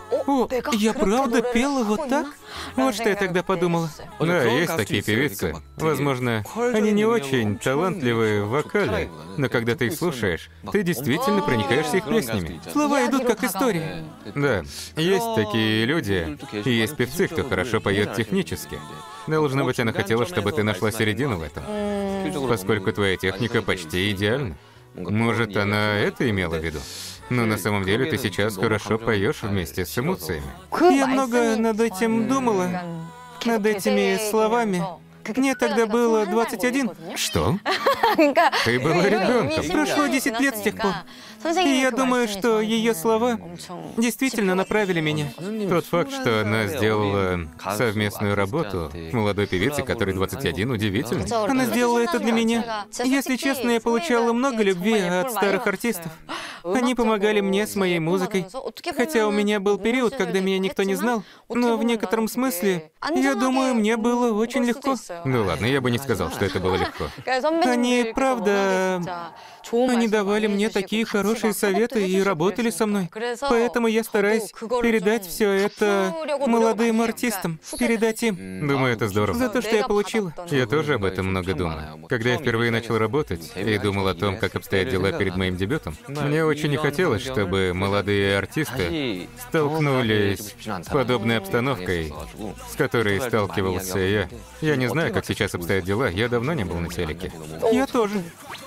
S3: О, я правда пела вот так? Вот что я тогда подумала.
S2: Да, есть такие певицы. Возможно, они не очень талантливые в вокале, но когда ты их слушаешь, ты действительно проникаешься их песнями.
S3: Слова идут как история.
S2: Да, есть такие люди, и есть певцы, кто хорошо поет технически. Должно быть, она хотела, чтобы ты нашла середину в этом. Поскольку твоя техника почти идеальна. Может, она это имела в виду? Но на самом деле ты сейчас хорошо поешь вместе с эмоциями.
S3: Я много над этим думала, над этими словами. Мне тогда было двадцать один.
S2: Что? Ты была ребенком.
S3: Прошло десять лет с тех пор. И я думаю, что ее слова действительно направили меня.
S2: Тот факт, что она сделала совместную работу молодой певицы, которой двадцать один, удивительно.
S3: Она сделала это для меня. Если честно, я получала много любви от старых артистов. Они помогали мне с моей музыкой. Хотя у меня был период, когда меня никто не знал, но в некотором смысле, я думаю, мне было очень легко.
S2: Ну ладно, я бы не сказал, что это было легко.
S3: Они, правда, они давали мне такие хорошие советы и работали со мной. Поэтому я стараюсь передать все это молодым артистам, передать им.
S2: Думаю, это здорово.
S3: За то, что я получила.
S2: Я тоже об этом много думаю. Когда я впервые начал работать и думал о том, как обстоят дела перед моим дебютом, мне очень не хотелось, чтобы молодые артисты столкнулись с подобной обстановкой, с которой сталкивался я. Я не знаю, как сейчас обстоят дела, я давно не был на телеке.
S3: Я тоже.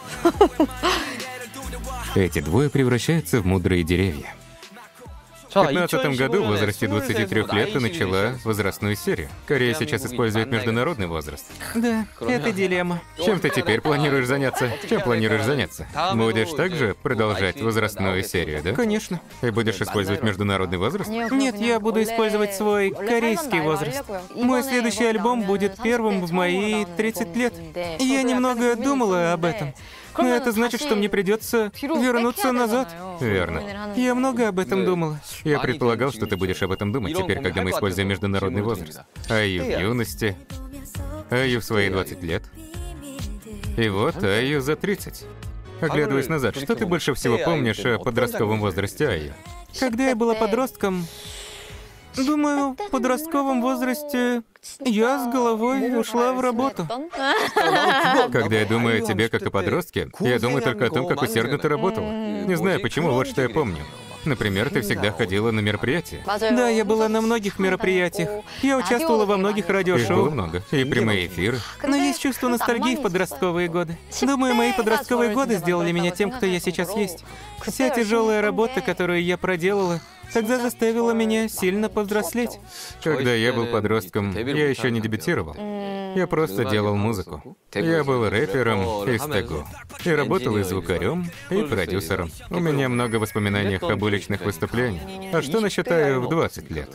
S1: Эти двое превращаются в мудрые деревья.
S2: В две тысячи пятнадцатом году в возрасте двадцати трёх лет ты начала возрастную серию. Корея сейчас использует международный возраст.
S3: Да, это дилемма.
S2: Чем ты теперь планируешь заняться? Чем планируешь заняться? Будешь также продолжать возрастную серию, да?
S3: Конечно.
S2: И будешь использовать международный возраст?
S3: Нет, я буду использовать свой корейский возраст. Мой следующий альбом будет первым в мои тридцать лет. И я немного думала об этом. Но это значит, что мне придется вернуться назад.
S2: Верно.
S3: Я много об этом думала.
S2: Я предполагал, что ты будешь об этом думать теперь, когда мы используем международный возраст. Айю в юности, Айю в свои двадцать лет. И вот Айю за тридцать. Оглядываясь назад, что ты больше всего помнишь о подростковом возрасте Айю?
S3: Когда я была подростком, думаю, в подростковом возрасте я с головой ушла в работу.
S2: Когда я думаю о тебе как о подростке, я думаю только о том, как усердно ты работала. Не знаю почему, вот что я помню. Например, ты всегда ходила на мероприятия.
S3: Да, я была на многих мероприятиях. Я участвовала во многих
S2: Их было
S3: радиошоу.
S2: много. И прямые эфиры.
S3: Но есть чувство ностальгии в подростковые годы. Думаю, мои подростковые годы сделали меня тем, кто я сейчас есть. Вся тяжелая работа, которую я проделала, тогда заставила меня сильно повзрослеть.
S2: Когда я был подростком, я еще не дебютировал. Я просто делал музыку. Я был рэпером из Тэгу. И работал и звукарем, и продюсером. У меня много воспоминаний об уличных выступлениях. А что насчет Айю в двадцать лет?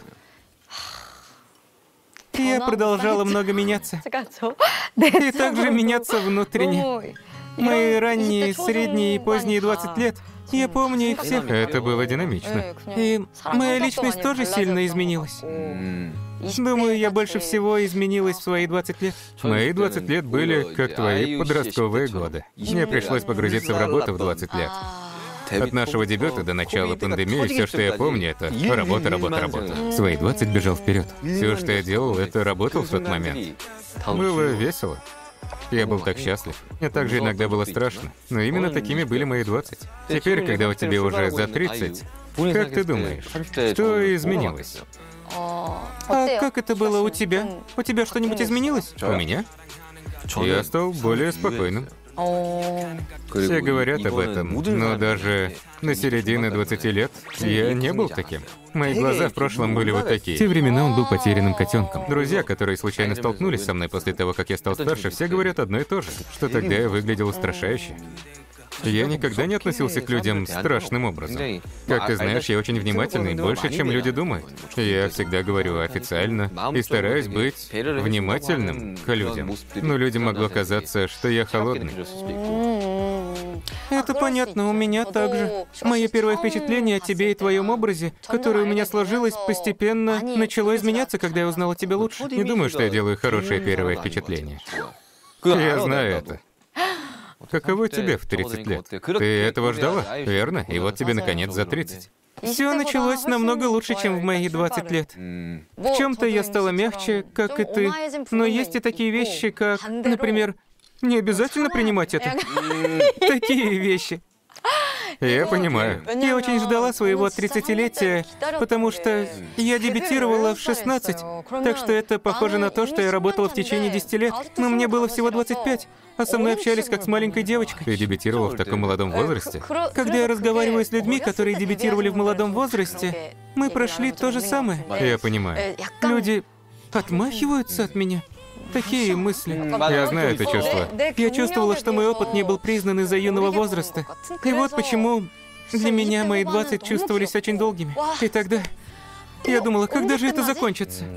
S3: Я продолжала много меняться. И также меняться внутренне. Мои ранние, средние и поздние двадцать лет, я помню их всех.
S2: Это было динамично.
S3: И моя личность тоже сильно изменилась. Думаю, я больше всего изменилась в свои двадцать лет.
S2: Мои двадцать лет были как твои подростковые годы. Мне пришлось погрузиться в работу в двадцать лет. От нашего дебюта до начала пандемии все, что я помню, это работа, работа, работа.
S1: В свои двадцать бежал вперед.
S2: Все, что я делал, это работал в тот момент. Было весело. Я был так счастлив. Мне также иногда было страшно. Но именно такими были мои двадцать. Теперь, когда у тебя уже за тридцать, как ты думаешь, что изменилось?
S3: А как это было у тебя? У тебя что-нибудь изменилось?
S2: У меня? Я стал более спокойным. Все говорят об этом, но даже на середине двадцати лет я не был таким. Мои глаза в прошлом были вот такие.
S1: В те времена он был потерянным котенком.
S2: Друзья, которые случайно столкнулись со мной после того, как я стал старше, все говорят одно и то же, что тогда я выглядел устрашающе. Я никогда не относился к людям страшным образом. Как ты знаешь, я очень внимательный, больше, чем люди думают. Я всегда говорю официально и стараюсь быть внимательным к людям. Но людям могло казаться, что я холодный.
S3: Это понятно, у меня также. Мое первое впечатление о тебе и твоем образе, которое у меня сложилось, постепенно начало изменяться, когда я узнала тебя лучше.
S2: Не думаю, что я делаю хорошее первое впечатление. Я знаю это. Каково тебе в тридцать лет? Ты этого ждала, верно? И вот тебе, наконец, за тридцать.
S3: Все началось намного лучше, чем в мои двадцать лет. В чем-то я стала мягче, как и ты, но есть и такие вещи, как, например, не обязательно принимать это. Такие вещи.
S2: Я понимаю.
S3: Я очень ждала своего тридцатилетия, потому что я дебютировала в шестнадцать, так что это похоже на то, что я работала в течение десяти лет, но мне было всего двадцать пять, а со мной общались как с маленькой девочкой.
S2: Ты дебютировала в таком молодом возрасте?
S3: Когда я разговариваю с людьми, которые дебютировали в молодом возрасте, мы прошли то же самое.
S2: Я понимаю.
S3: Люди отмахиваются от меня. Такие мысли.
S2: Я знаю это чувство.
S3: Я чувствовала, что мой опыт не был признан из-за юного возраста. И вот почему для меня мои двадцать чувствовались очень долгими. И тогда я думала, когда же это закончится?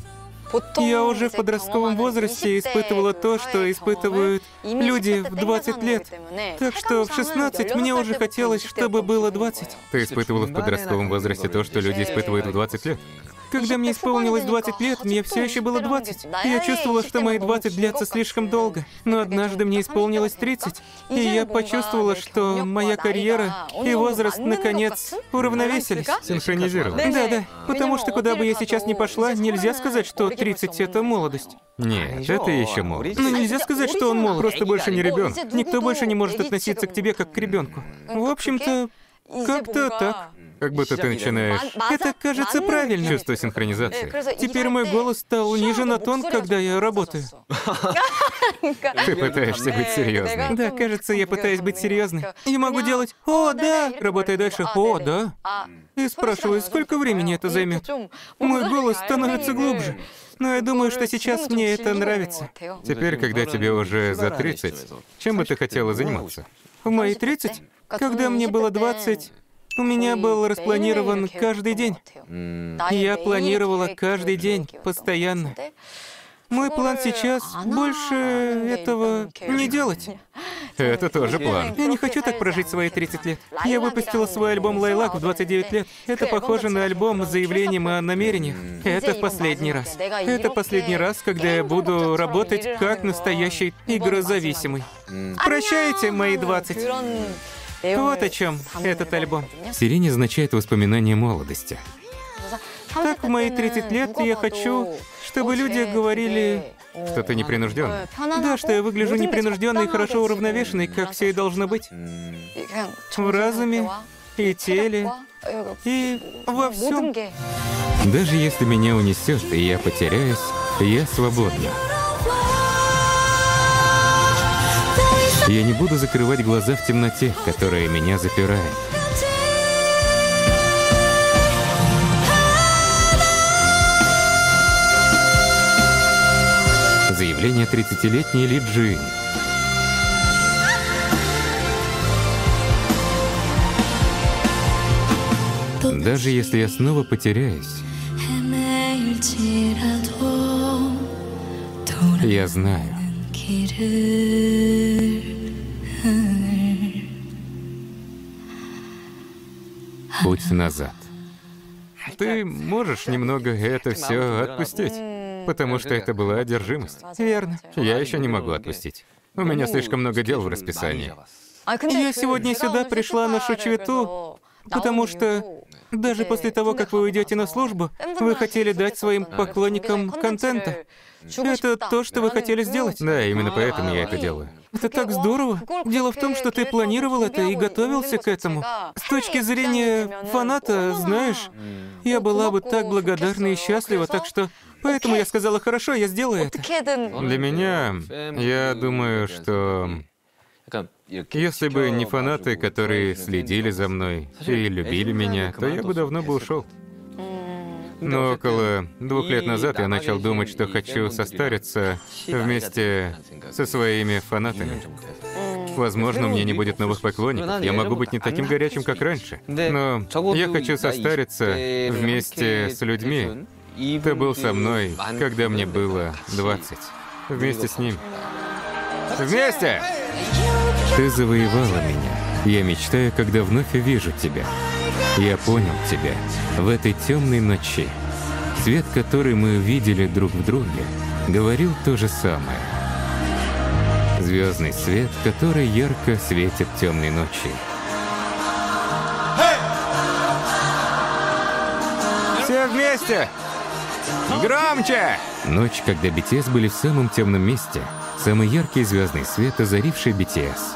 S3: Я уже в подростковом возрасте испытывала то, что испытывают люди в двадцать лет. Так что в шестнадцать мне уже хотелось, чтобы было двадцать.
S2: Ты испытывала в подростковом возрасте то, что люди испытывают в двадцать лет?
S3: Когда мне исполнилось двадцать лет, мне все еще было двадцать. Я чувствовала, что мои двадцать длятся слишком долго. Но однажды мне исполнилось тридцать, и я почувствовала, что моя карьера и возраст, наконец, уравновесились.
S2: Синхронизировались.
S3: Да-да, потому что куда бы я сейчас ни пошла, нельзя сказать, что тридцать — это молодость.
S2: Нет, это еще молодость.
S3: Но нельзя сказать, что он молод.
S2: Просто больше не ребенок.
S3: Никто больше не может относиться к тебе как к ребенку. В общем-то, как-то так.
S2: Как будто ты начинаешь...
S3: Это кажется правильно.
S2: Чувство синхронизации.
S3: Теперь мой голос стал ниже на тон, когда я работаю.
S2: Ты пытаешься быть серьезной.
S3: Да, кажется, я пытаюсь быть серьезной. Я могу делать «О, да», работая дальше «О, да». И спрашиваю, сколько времени это займет. Мой голос становится глубже. Но я думаю, что сейчас мне это нравится.
S2: Теперь, когда тебе уже за тридцать, чем бы ты хотела заниматься?
S3: В мои тридцать, когда мне было двадцать, у меня был распланирован каждый день. Я планировала каждый день, постоянно. Мой план сейчас больше этого не делать.
S2: Это тоже план.
S3: Я не хочу так прожить свои тридцать лет. Я выпустила свой альбом «Лайлак» в двадцать девять лет. Это похоже на альбом с заявлением о намерениях. Это в последний раз. Это последний раз, когда я буду работать как настоящий игрозависимый. Прощайте, мои двадцать. Вот о чем этот альбом.
S1: Сирень означает воспоминание молодости.
S3: Так, в мои тридцать лет я хочу, чтобы люди говорили...
S2: Что ты непринужденный.
S3: Да, что я выгляжу непринужденной и хорошо уравновешенной, как все и должно быть. В разуме, и теле, и во всем.
S1: Даже если меня унесет, и я потеряюсь, я свободна. Я не буду закрывать глаза в темноте, которая меня запирает. Заявление тридцатилетней Ли Джин. Даже если я снова потеряюсь, я знаю. Путь назад.
S2: Ты можешь немного это все отпустить, потому что это была одержимость.
S3: Верно.
S2: Я еще не могу отпустить. У меня слишком много дел в расписании.
S3: Я сегодня сюда пришла на Шучвету, потому что даже после того, как вы уйдете на службу, вы хотели дать своим поклонникам контента. Это то, что вы хотели сделать.
S2: Да, именно поэтому я это делаю.
S3: Это так здорово. Дело в том, что ты планировал это и готовился к этому. С точки зрения фаната, знаешь, я была бы так благодарна и счастлива, так что... Поэтому я сказала, хорошо, я сделаю это.
S2: Для меня, я думаю, что... Если бы не фанаты, которые следили за мной и любили меня, то я бы давно бы ушел. Но около двух лет назад я начал думать, что хочу состариться вместе со своими фанатами. Возможно, у меня не будет новых поклонников, я могу быть не таким горячим, как раньше. Но я хочу состариться вместе с людьми, кто был со мной, когда мне было двадцать. Вместе с ним. Вместе!
S1: Ты завоевала меня. Я мечтаю, когда вновь увижу тебя. Я понял тебя в этой темной ночи. Свет, который мы увидели друг в друге, говорил то же самое. Звездный свет, который ярко светит темной ночи.
S2: месте! Громче!
S1: Ночь, когда би ти эс были в самом темном месте. Самый яркий звездный свет, озаривший би ти эс.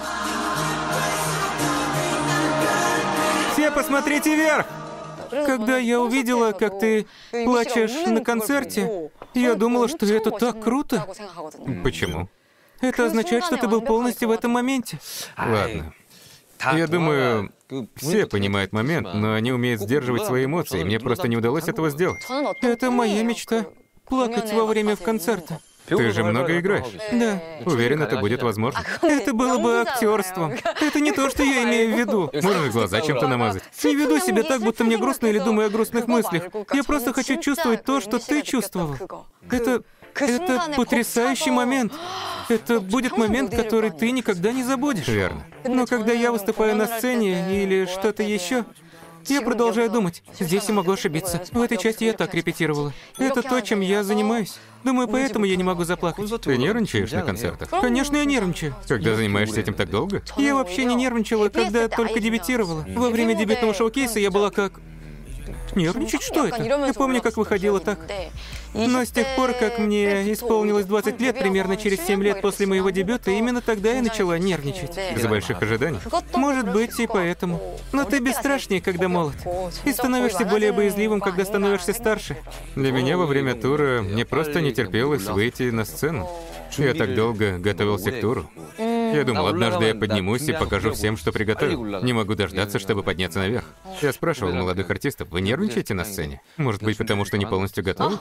S2: Все посмотрите вверх!
S3: Когда я увидела, как ты плачешь на концерте, я думала, что это так круто.
S2: Почему?
S3: Это означает, что ты был полностью в этом моменте.
S2: Ладно. Я думаю, все понимают момент, но они умеют сдерживать свои эмоции. Мне просто не удалось этого сделать.
S3: Это моя мечта. Плакать во время концерта.
S2: Ты же много играешь.
S3: Да.
S2: Уверен, это будет возможно.
S3: Это было бы актерством. Это не то, что я имею в виду.
S2: Можешь глаза чем-то намазать.
S3: Не веду себя так, будто мне грустно или думаю о грустных мыслях. Я просто хочу чувствовать то, что ты чувствовал. Это... Это потрясающий момент. Это будет момент, который ты никогда не забудешь.
S2: Верно.
S3: Но когда я выступаю на сцене или что-то еще, я продолжаю думать. Здесь я могу ошибиться. В этой части я так репетировала. Это то, чем я занимаюсь. Думаю, поэтому я не могу заплакать.
S2: Ты нервничаешь на концертах?
S3: Конечно, я нервничаю.
S2: Когда занимаешься этим так долго?
S3: Я вообще не нервничала, когда только дебютировала. Во время дебютного шоу-кейса я была как... Нервничать? Что это? Я помню, как выходила так. Но с тех пор, как мне исполнилось двадцать лет, примерно через семь лет после моего дебюта, именно тогда я начала нервничать.
S2: Из-за больших ожиданий?
S3: Может быть, и поэтому. Но ты бесстрашнее, когда молод. И становишься более боязливым, когда становишься старше.
S2: Для меня во время тура мне просто не терпелось выйти на сцену. Я так долго готовился к туру. Я думал, однажды я поднимусь и покажу всем, что приготовил. Не могу дождаться, чтобы подняться наверх. Я спрашивал молодых артистов, вы нервничаете на сцене? Может быть, потому что не полностью готовы?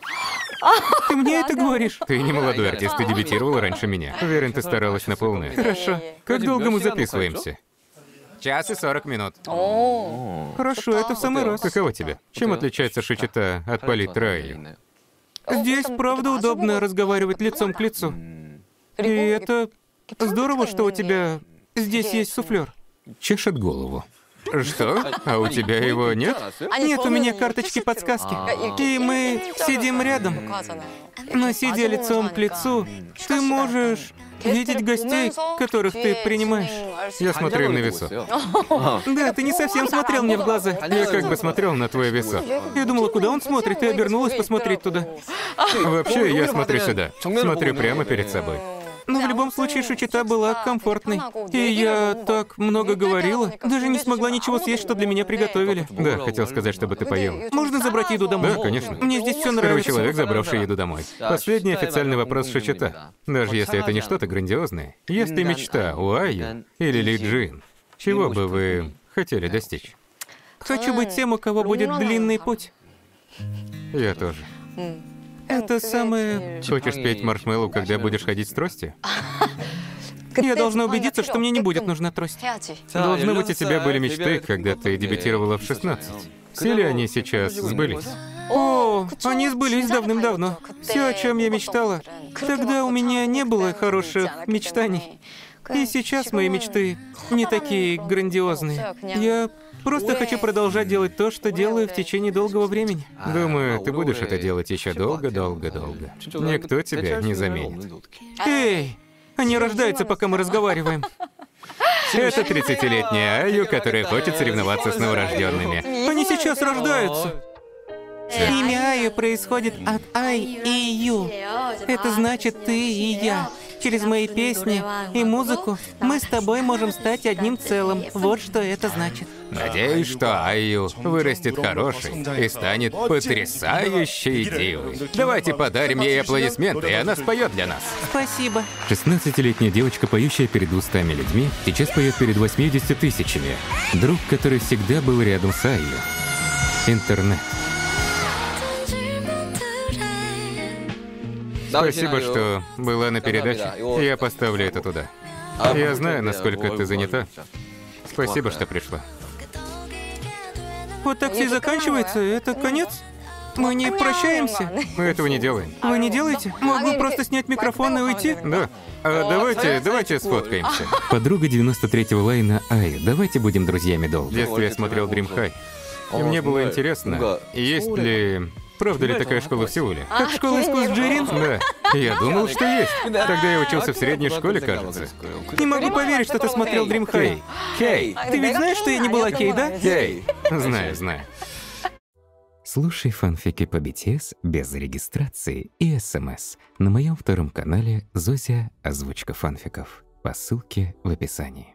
S3: Ты мне это говоришь?
S2: Ты не молодой артист, ты дебютировала раньше меня. Уверен, ты старалась на полную.
S3: Хорошо.
S2: Как долго мы записываемся? Час и сорок минут.
S3: Хорошо, это в самый раз.
S2: Каково тебе? Чем отличается Шучита от палитры?
S3: Здесь, правда, удобно разговаривать лицом к лицу. И это здорово, что у тебя здесь есть суфлер.
S1: Чешет голову.
S2: Что? А у тебя его нет?
S3: Нет, у меня карточки подсказки. И мы сидим рядом. Но сидя лицом к лицу, ты можешь видеть гостей, которых ты принимаешь.
S2: Я смотрю им на весо.
S3: Да, ты не совсем смотрел мне в глаза.
S2: Я как бы смотрел на твое весо.
S3: Я думала, куда он смотрит, и обернулась посмотреть туда.
S2: Вообще, я смотрю сюда. Смотрю прямо перед собой.
S3: Но в любом случае Шучита была комфортной. И я так много говорила, даже не смогла ничего съесть, что для меня приготовили.
S2: Да, хотел сказать, чтобы ты поел.
S3: Можно забрать еду домой?
S2: Да, конечно.
S3: Мне здесь все
S2: Первый
S3: нравится.
S2: человек, забравший еду домой. Последний официальный вопрос Шучита. Даже если это не что-то грандиозное, есть ли мечта у Айю или Ли Джин? Чего бы вы хотели достичь?
S3: Хочу быть тем, у кого будет длинный путь.
S2: Я тоже.
S3: Это самое...
S2: Хочешь петь маршмеллоу, когда будешь ходить с тростью?
S3: Я должна убедиться, что мне не будет нужна трость.
S2: Должно быть, у тебя были мечты, когда ты дебютировала в шестнадцать. Все ли они сейчас сбылись?
S3: О, они сбылись давным-давно. Все, о чем я мечтала. Тогда у меня не было хороших мечтаний. И сейчас мои мечты не такие грандиозные. Я просто хочу продолжать делать то, что делаю в течение долгого времени.
S2: Думаю, ты будешь это делать еще долго-долго-долго. Никто тебя не заменит.
S3: Эй, они рождаются, пока мы разговариваем.
S2: Это тридцатилетняя Айю, которая хочет соревноваться с новорожденными.
S3: Они сейчас рождаются. Имя Айю происходит от Ай и Ю. Это значит ты и я. Через мои песни и музыку мы с тобой можем стать одним целым. Вот что это значит.
S2: Надеюсь, что Айю вырастет хорошей и станет потрясающей дивой. Давайте подарим ей аплодисменты, и она споет для нас.
S3: Спасибо.
S1: шестнадцатилетняя девочка, поющая перед двумястами людьми, сейчас поет перед восьмидесятью тысячами. Друг, который всегда был рядом с Айю. Интернет.
S2: Спасибо, что была на передаче. Я поставлю это туда. Я знаю, насколько ты занята. Спасибо, что пришла.
S3: Вот так все и заканчивается? Это конец? Мы не прощаемся?
S2: Мы этого не делаем.
S3: Вы не делаете? Могу просто снять микрофон и уйти?
S2: Да. А давайте, давайте сфоткаемся.
S1: Подруга девяносто третьего лайна Айю. Давайте будем друзьями
S2: В
S1: долго.
S2: детстве я смотрел Dream High. И мне было интересно, есть ли... Правда ли такая школа в Сеуле?
S3: Как школа искусств Джирин?
S2: Да. Я думал, что есть. Тогда я учился в средней школе, кажется.
S3: Не могу поверить, что ты смотрел Dream High.
S2: Кей.
S3: Ты ведь знаешь, что я не была Кей, да?
S2: Кей. Знаю, знаю.
S1: Слушай фанфики по би ти эс без регистрации и СМС на моем втором канале Зозя Озвучка фанфиков по ссылке в описании.